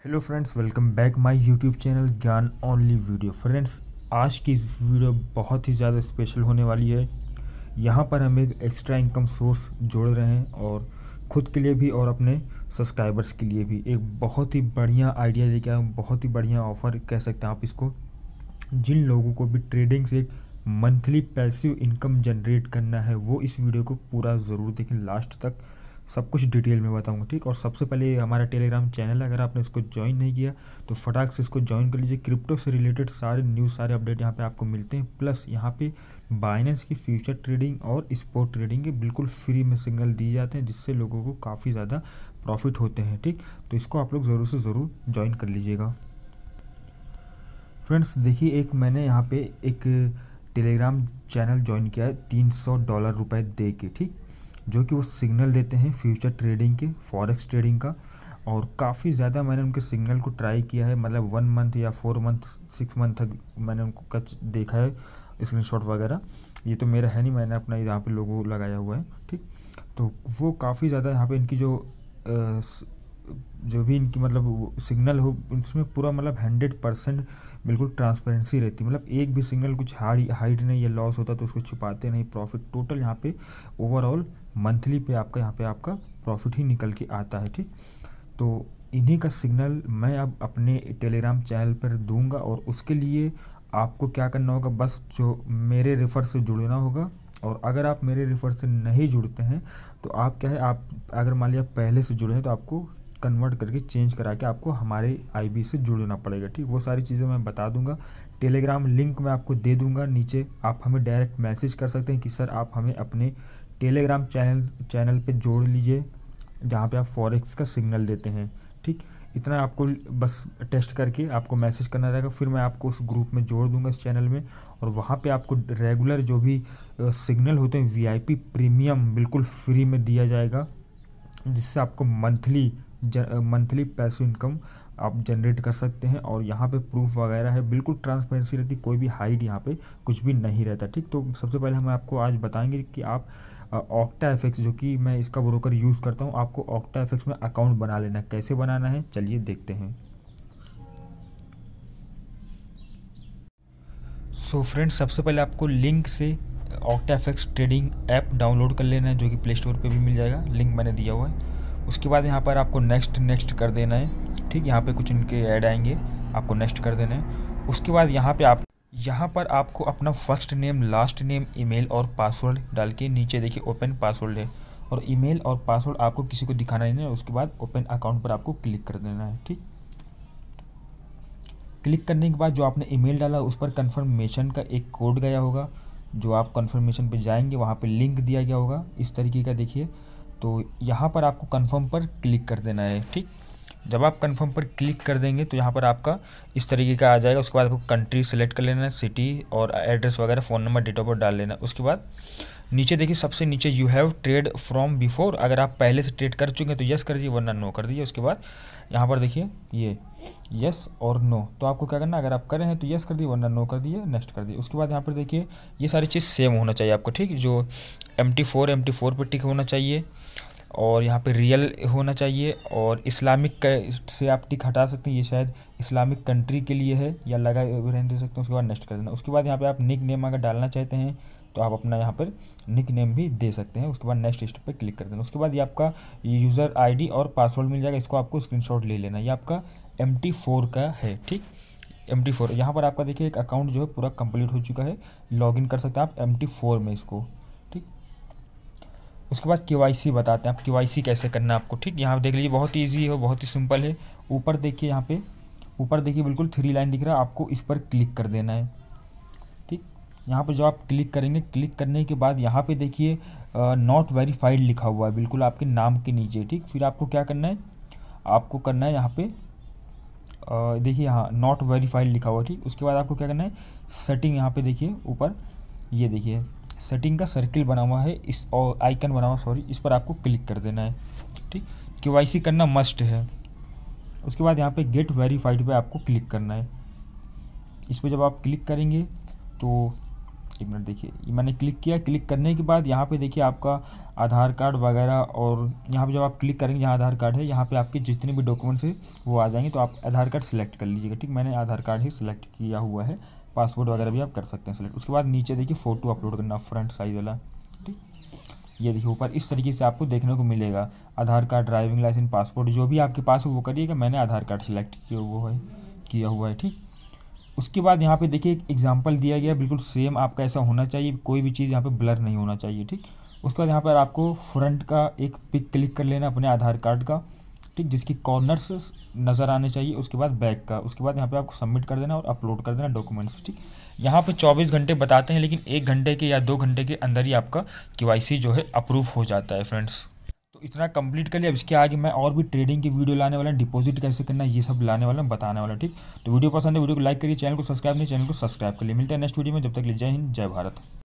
Hello friends, welcome back my YouTube channel Gyan only video. Friends, आज की इस video बहुत ही ज़्यादा स्पेशल होने वाली है। यहाँ पर हम एक एक्स्ट्रा इनकम सोर्स जोड़ रहे हैं और ख़ुद के लिए भी और अपने सब्सक्राइबर्स के लिए भी एक बहुत ही बढ़िया आइडिया लेके आए, बहुत ही बढ़िया ऑफ़र कह सकते हैं आप इसको। जिन लोगों को भी ट्रेडिंग से एक मंथली पैसिव इनकम जनरेट करना है वो इस वीडियो को पूरा ज़रूर देखें, लास्ट तक सब कुछ डिटेल में बताऊंगा, ठीक। और सबसे पहले ये हमारा टेलीग्राम चैनल है, अगर आपने इसको ज्वाइन नहीं किया तो फटाक से इसको ज्वाइन कर लीजिए। क्रिप्टो से रिलेटेड सारे न्यूज़, सारे अपडेट यहाँ पे आपको मिलते हैं। प्लस यहाँ पे बाइनेंस की फ्यूचर ट्रेडिंग और स्पॉट ट्रेडिंग के बिल्कुल फ्री में सिग्नल दिए जाते हैं, जिससे लोगों को काफ़ी ज़्यादा प्रॉफिट होते हैं, ठीक। तो इसको आप लोग ज़रूर से ज़रूर ज्वाइन कर लीजिएगा। फ्रेंड्स देखिए, एक मैंने यहाँ पे एक टेलीग्राम चैनल ज्वाइन किया है $300 दे के, ठीक। जो कि वो सिग्नल देते हैं फ्यूचर ट्रेडिंग के, फॉरेक्स ट्रेडिंग का। और काफ़ी ज़्यादा मैंने उनके सिग्नल को ट्राई किया है, मतलब 1 मंथ या 4 मंथ 6 मंथ तक मैंने उनको कच देखा है, स्क्रीनशॉट वगैरह। ये तो मेरा है नहीं, मैंने अपना यहाँ पे लोगो लगाया हुआ है, ठीक। तो वो काफ़ी ज़्यादा यहाँ पे इनकी जो भी इनकी मतलब सिग्नल हो, इसमें पूरा मतलब 100% बिल्कुल ट्रांसपेरेंसी रहती है। मतलब एक भी सिग्नल कुछ हाइड नहीं या लॉस होता तो उसको छुपाते नहीं। प्रॉफिट टोटल यहाँ पे ओवरऑल मंथली पे आपका यहाँ पे आपका प्रॉफिट ही निकल के आता है, ठीक। तो इन्हीं का सिग्नल मैं अब अपने टेलीग्राम चैनल पर दूंगा और उसके लिए आपको क्या करना होगा, बस जो मेरे रेफ़र से जुड़ना होगा। और अगर आप मेरे रेफ़र से नहीं जुड़ते हैं तो आप क्या है, आप अगर मान लिया पहले से जुड़े हैं तो आपको कन्वर्ट करके चेंज करा के आपको हमारे आईबी से जुड़ना पड़ेगा, ठीक। वो सारी चीज़ें मैं बता दूंगा। टेलीग्राम लिंक मैं आपको दे दूंगा नीचे, आप हमें डायरेक्ट मैसेज कर सकते हैं कि सर आप हमें अपने टेलीग्राम चैनल पे जोड़ लीजिए, जहाँ पे आप फॉरेक्स का सिग्नल देते हैं, ठीक। इतना आपको बस टेस्ट करके आपको मैसेज करना रहेगा, फिर मैं आपको उस ग्रुप में जोड़ दूंगा इस चैनल में। और वहाँ पे आपको रेगुलर जो भी सिग्नल होते हैं वीआईपी प्रीमियम बिल्कुल फ्री में दिया जाएगा, जिससे आपको मंथली पैसिव इनकम आप जनरेट कर सकते हैं। और यहाँ पे प्रूफ वगैरह है, बिल्कुल ट्रांसपेरेंसी रहती, कोई भी हाइड यहाँ पे कुछ भी नहीं रहता, ठीक। तो सबसे पहले हम आपको आज बताएंगे कि आप OctaFX, जो कि मैं इसका ब्रोकर यूज़ करता हूँ, आपको OctaFX में अकाउंट बना लेना है। कैसे बनाना है चलिए देखते हैं। सो फ्रेंड्स, सबसे पहले आपको लिंक से OctaFX ट्रेडिंग ऐप डाउनलोड कर लेना है, जो कि प्ले स्टोर पर भी मिल जाएगा, लिंक मैंने दिया हुआ है। उसके बाद यहाँ पर आपको नेक्स्ट कर देना है, ठीक। यहाँ पे कुछ इनके ऐड आएंगे, आपको नेक्स्ट कर देना है। उसके बाद यहाँ पर आपको अपना first name, last name, email और पासवर्ड डाल के नीचे देखिए ओपन पासवर्ड है, और ईमेल और पासवर्ड आपको किसी को दिखाना नहीं है। उसके बाद ओपन अकाउंट पर आपको क्लिक कर देना है, ठीक। क्लिक करने के बाद जो आपने ईमेल डाला उस पर कन्फर्मेशन का एक कोड गया होगा, जो आप कन्फर्मेशन पे जाएंगे वहाँ पे लिंक दिया गया होगा इस तरीके का, देखिए। तो यहाँ पर आपको कन्फर्म पर क्लिक कर देना है, ठीक। जब आप कन्फर्म पर क्लिक कर देंगे तो यहाँ पर आपका इस तरीके का आ जाएगा। उसके बाद आपको कंट्री सेलेक्ट कर लेना है, सिटी और एड्रेस वगैरह, phone number, date of birth डाल लेना है। उसके बाद नीचे देखिए, सबसे नीचे you have trade from before, अगर आप पहले से ट्रेड कर चुके हैं तो यस कर दीजिए, वरना नो कर दीजिए। उसके बाद यहाँ पर देखिए ये यस और नो, तो आपको क्या करना है, अगर आप करें हैं तो यस कर दिए, वरना नो कर दिए, नेक्स्ट कर दिए। उसके बाद यहाँ पर देखिए ये सारी चीज़ सेम होना चाहिए आपको, ठीक। जो MT4 पर टिक होना चाहिए, और यहाँ पे रियल होना चाहिए, और इस्लामिक से आप टिक हटा सकते हैं, ये शायद इस्लामिक कंट्री के लिए है, या लगा रहने दे सकते हैं। उसके बाद नेक्स्ट कर देना। उसके बाद यहाँ पे आप निक नेम अगर डालना चाहते हैं तो आप अपना यहाँ पर निक नेम भी दे सकते हैं। उसके बाद नेक्स्ट स्टेप पे क्लिक कर देना। उसके बाद ये आपका यूज़र ID और पासवर्ड मिल जाएगा, इसको आपको स्क्रीनशॉट ले लेना। ये आपका MT4 का है, ठीक। MT4 यहाँ पर आपका देखिए एक अकाउंट जो है पूरा कंप्लीट हो चुका है, लॉगिन कर सकते हैं आप MT4 में इसको, ठीक। उसके बाद KYC बताते हैं, आप KYC कैसे करना है आपको, ठीक। यहाँ देख लीजिए बहुत ईजी है, बहुत ही सिंपल है। ऊपर देखिए, यहाँ पे ऊपर देखिए बिल्कुल 3 लाइन दिख रहा है, आपको इस पर क्लिक कर देना है, ठीक। यहाँ पे जब आप क्लिक करेंगे, क्लिक करने के बाद यहाँ पे देखिए नॉट वेरीफाइड लिखा हुआ है बिल्कुल आपके नाम के नीचे, ठीक। फिर आपको क्या करना है, आपको करना है यहाँ पे देखिए यहाँ नॉट वेरीफाइड लिखा हुआ है, ठीक। उसके बाद आपको क्या करना है, सेटिंग, यहाँ पे देखिए ऊपर ये देखिए सेटिंग का सर्किल बना हुआ है, इस और आइकन बना हुआ, सॉरी, इस पर आपको क्लिक कर देना है, ठीक। KYC करना मस्ट है। उसके बाद यहाँ पे गेट वेरीफाइड पे आपको क्लिक करना है। इस पर जब आप क्लिक करेंगे तो एक मिनट देखिए, ये मैंने क्लिक किया। क्लिक करने के बाद यहाँ पे देखिए आपका आधार कार्ड वगैरह, और यहाँ पे जब आप क्लिक करेंगे जहाँ आधार कार्ड है, यहाँ पे आपके जितने भी डॉक्यूमेंट्स है वो आ जाएंगे। तो आप आधार कार्ड सेलेक्ट कर लीजिएगा, ठीक। मैंने आधार कार्ड ही सिलेक्ट किया हुआ है, पासपोर्ट वगैरह भी आप कर सकते हैं सेलेक्ट। उसके बाद नीचे देखिए फ़ोटो अपलोड करना, फ्रंट साइज वाला, ठीक। ये देखिए ऊपर इस तरीके से आपको देखने को मिलेगा। Aadhaar card, driving licence, passport जो भी आपके पास है वो करिएगा। मैंने आधार कार्ड सेलेक्ट किया हुआ है, ठीक। उसके बाद यहाँ पे देखिए एक एग्जांपल दिया गया, बिल्कुल सेम आपका ऐसा होना चाहिए, कोई भी चीज़ यहाँ पे ब्लर नहीं होना चाहिए, ठीक। उसके बाद यहाँ पर आपको फ्रंट का एक पिक क्लिक कर लेना अपने आधार कार्ड का, ठीक, जिसकी कॉर्नर्स नज़र आने चाहिए। उसके बाद बैक का, उसके बाद यहाँ पे आपको सबमिट कर देना और अपलोड कर देना डॉक्यूमेंट्स, ठीक। यहाँ पे 24 घंटे बताते हैं, लेकिन 1 घंटे के या 2 घंटे के अंदर ही आपका KYC जो है अप्रूव हो जाता है फ्रेंड्स। तो इतना कंप्लीट कर लिया। अब इसके आगे मैं और भी ट्रेडिंग की वीडियो लाने वाला, डिपॉजिट कैसे करना है ये सब लाने वाला, बताने वाला, ठीक। तो वीडियो पसंद है वीडियो को लाइक करिए, चैनल को सब्सक्राइब नहीं, चैनल को सब्सक्राइब कर लिए। मिलते हैं नेक्स्ट वीडियो में, जब तक के लिए जय हिंद, जय भारत।